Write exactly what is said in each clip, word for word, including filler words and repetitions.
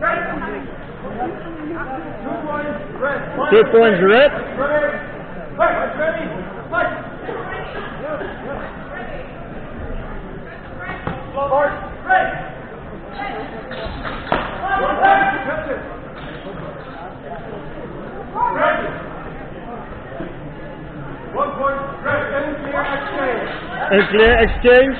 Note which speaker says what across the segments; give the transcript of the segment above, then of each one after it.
Speaker 1: Two points red.
Speaker 2: One point red. Unclear exchange.
Speaker 1: Unclear exchange.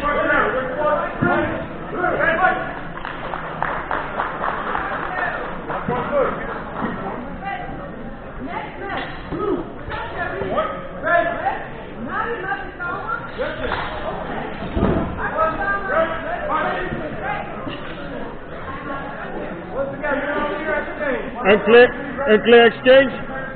Speaker 1: Unclear, unclear exchange.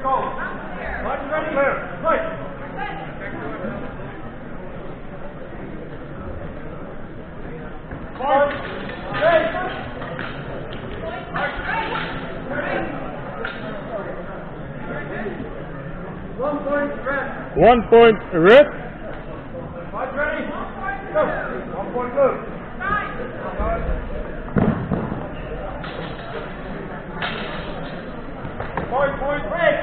Speaker 2: One point red.
Speaker 1: One point red.
Speaker 2: Fight ready? Go. One point blue. Five point red.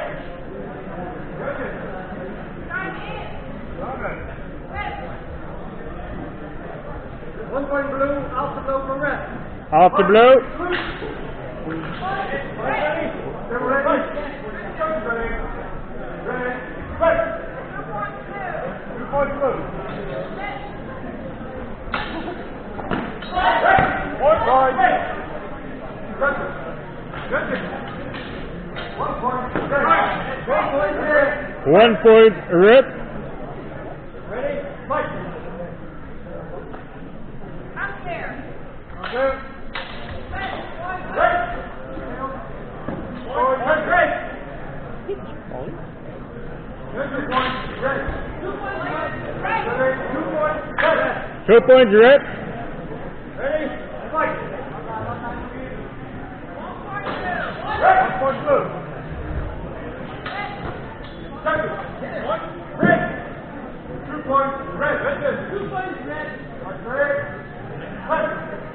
Speaker 2: One point blue, after blue for red.
Speaker 1: After blue.
Speaker 2: Ready? They're ready. Ready. Ready. Red. Two point blue. One point red. Red. One point red. One point red.
Speaker 1: One point red.
Speaker 2: Ready? Fight.
Speaker 3: I'm there.
Speaker 2: Red. Red. Point red. Here's your point red. Two points red. Two points red.
Speaker 1: Two points red.
Speaker 2: Ready? Fight. Red. One point blue. Second. One red. Two points red. That's it. Two points red. One red. Fight.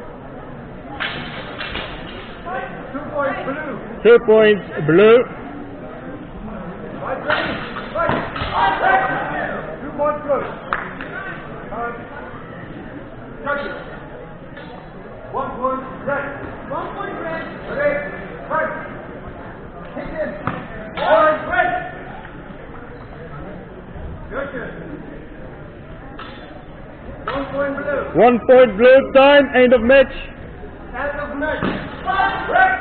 Speaker 2: Two points blue.
Speaker 1: Two points blue.
Speaker 2: Fight ready. Fight. Two points blue. Uh, second. One point red. One point red. Ready? Fight. Kick in. One red. Good. One point blue.
Speaker 1: One point blue. Time. End of match.
Speaker 2: End of match. Red.